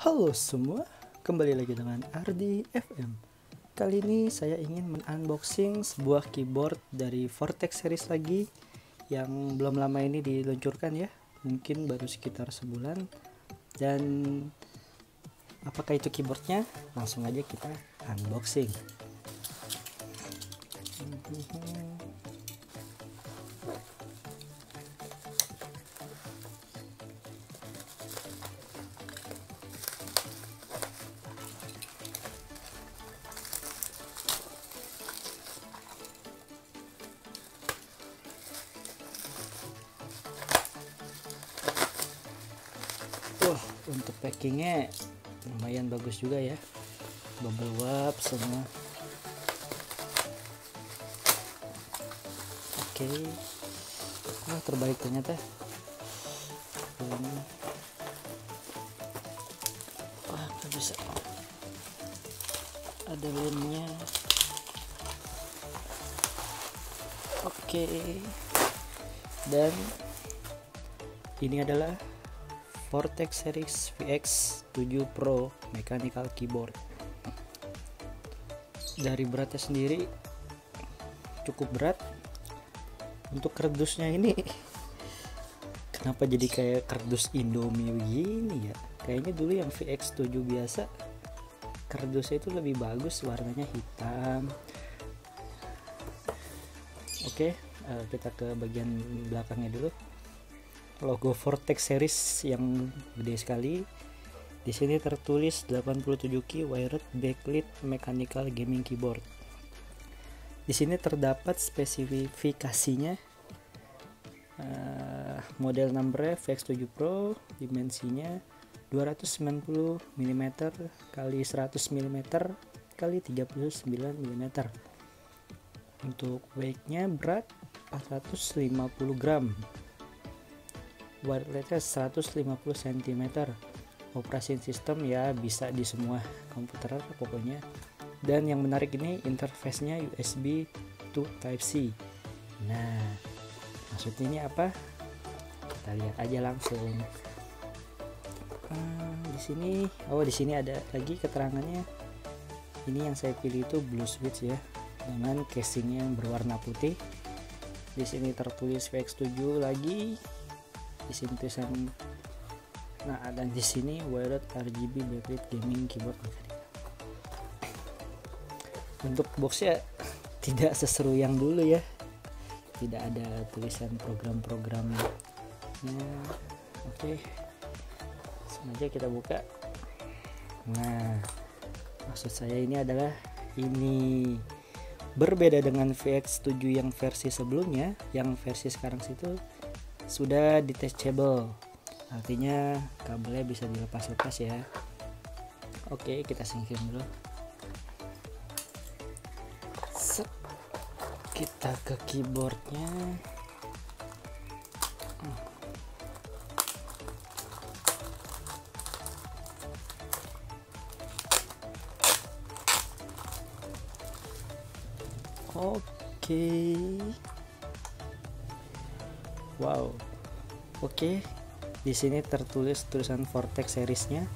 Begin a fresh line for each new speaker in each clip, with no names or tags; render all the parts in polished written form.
Halo semua, kembali lagi dengan Ardi FM. Kali ini saya ingin men-unboxing sebuah keyboard dari Vortex series lagi yang belum lama ini diluncurkan ya, mungkin baru sekitar sebulan. Dan apakah itu keyboardnya? Langsung aja kita unboxing. Untuk packingnya lumayan bagus juga ya, bubble wrap semua. Oke. Wah, terbaik ternyata ini. Wah, nggak bisa, ada lemnya. Oke. Dan ini adalah Vortex Series VX7 Pro Mechanical Keyboard. Dari beratnya sendiri cukup berat. Untuk kardusnya ini kenapa jadi kayak kardus Indomie begini ya? Kayaknya dulu yang VX7 biasa kardusnya itu lebih bagus, warnanya hitam. Oke, kita ke bagian belakangnya dulu. Logo Vortex series yang gede sekali. Di sini tertulis 87K wired backlit mechanical gaming keyboard. Di sini terdapat spesifikasinya, model number VX7 Pro, dimensinya 290 mm x 100 mm x 39 mm. Untuk weightnya berat 450 gram. Wirelessnya 150 cm. Operasi sistem ya bisa di semua komputer pokoknya. Dan yang menarik ini interface-nya USB to Type-C. Nah, maksudnya ini apa? Kita lihat aja langsung. Di sini ada lagi keterangannya. Ini yang saya pilih itu blue switch ya, dengan casingnya yang berwarna putih. Di sini tertulis VX7 lagi. Di sini tulisan, nah, dan di sini wired RGB backlit gaming keyboard. Untuk boxnya tidak seseru yang dulu ya, tidak ada tulisan program-programnya. Oke, sengaja kita buka. Nah, maksud saya ini adalah ini berbeda dengan VX7 yang versi sebelumnya. Yang versi sekarang situ sudah detachable, artinya kabelnya bisa dilepas-lepas ya. Oke, kita singkirin dulu. Kita ke keyboardnya. Oke. Wow. Oke. Di sini tertulis tulisan Vortex seriesnya.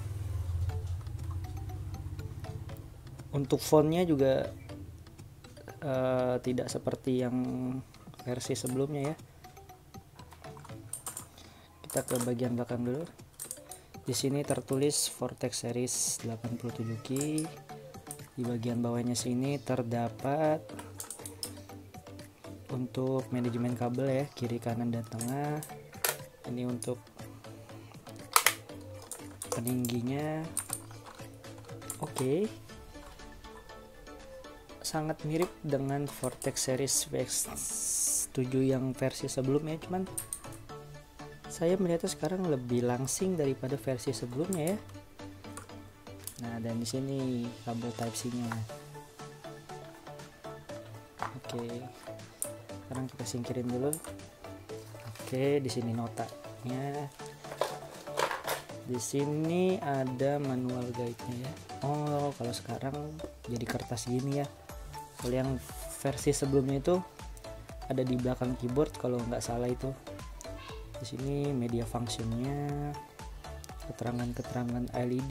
Untuk fontnya juga tidak seperti yang versi sebelumnya ya. Kita ke bagian belakang dulu. Di sini tertulis Vortex series 87K. Di bagian bawahnya sini terdapat untuk manajemen kabel ya, kiri, kanan, dan tengah. Ini untuk peningginya. Oke. Sangat mirip dengan Vortex series VX7 yang versi sebelumnya, cuman saya melihatnya sekarang lebih langsing daripada versi sebelumnya ya. Nah, dan di sini kabel Type-C-nya. Oke. Sekarang kita singkirin dulu. Oke, di sini notanya. Di sini ada manual guide-nya ya. Oh, kalau sekarang jadi kertas gini ya. Kalau yang versi sebelumnya itu ada di belakang keyboard kalau nggak salah itu. Di sini media functionnya. keterangan-keterangan LED,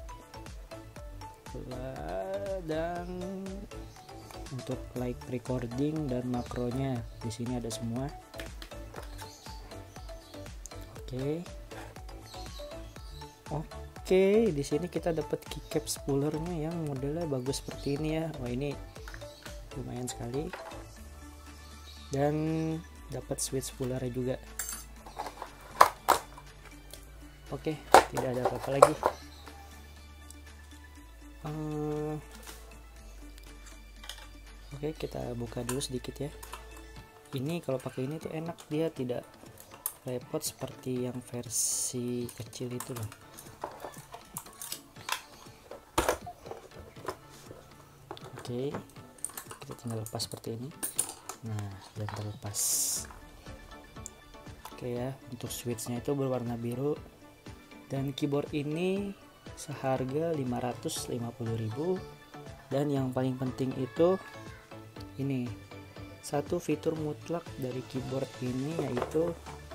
dan untuk light recording dan makronya di sini ada semua. Oke, di sini kita dapat keycap spoolernya yang modelnya bagus seperti ini ya. Wah, ini lumayan sekali. Dan dapat switch spoolernya juga. Oke, tidak ada apa-apa lagi. Oke, kita buka dulu sedikit ya. Ini kalau pakai ini tuh enak, dia tidak repot seperti yang versi kecil itu loh. Oke, kita tinggal lepas seperti ini. Nah, dan terlepas. Oke ya, untuk switchnya itu berwarna biru. Dan keyboard ini seharga 550.000. Dan yang paling penting itu ini, satu fitur mutlak dari keyboard ini yaitu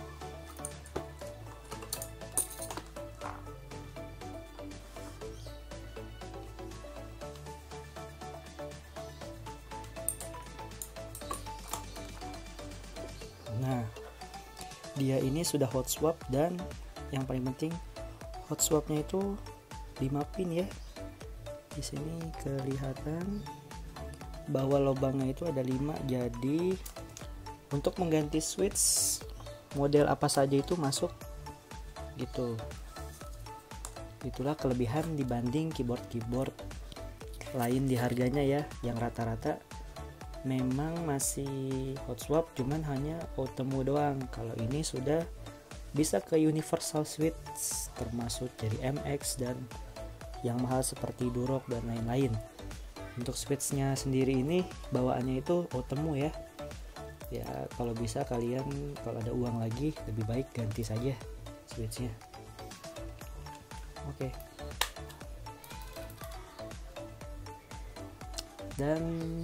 dia ini sudah hot swap, dan yang paling penting hot swapnya itu 5 pin ya. Di sini kelihatan bahwa lubangnya itu ada 5, jadi untuk mengganti switch model apa saja itu masuk gitu. Itulah kelebihan dibanding keyboard lain di harganya ya, yang rata-rata memang masih hot swap, cuman hanya Outemu doang. Kalau ini sudah bisa ke universal switch, termasuk dari MX dan yang mahal seperti Durock dan lain-lain. Untuk switchnya sendiri ini bawaannya itu Outemu ya. Ya kalau bisa kalian kalau ada uang lagi lebih baik ganti saja switchnya. Oke. Dan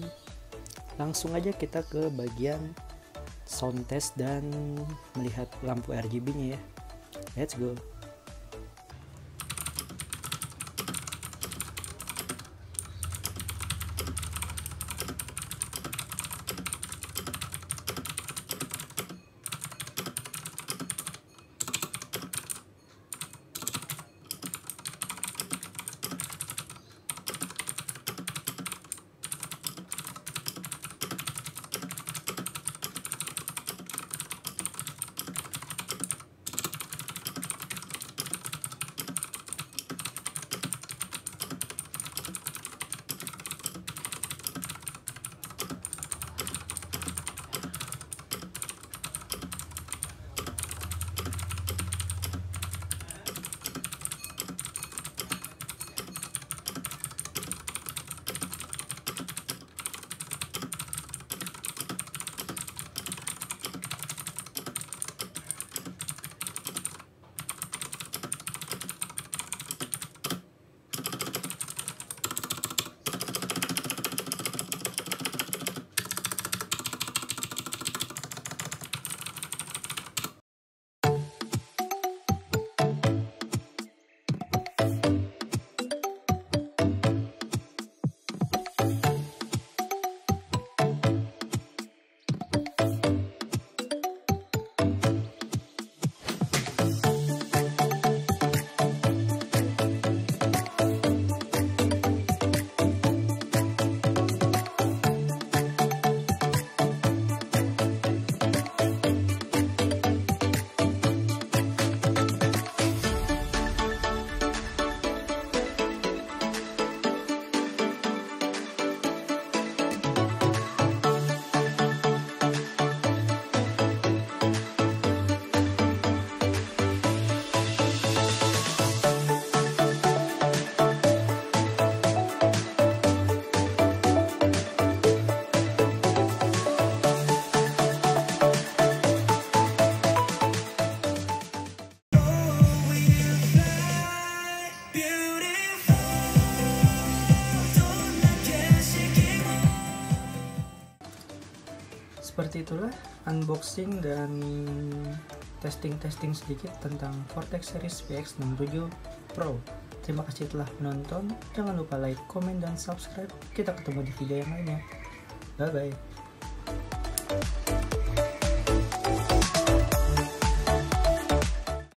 langsung aja kita ke bagian sound test dan melihat lampu RGB nya ya. Let's go. Seperti itulah unboxing dan testing sedikit tentang Vortex Series VX67 Pro. Terima kasih telah menonton. Jangan lupa like, komen, dan subscribe. Kita ketemu di video yang lainnya. Bye bye.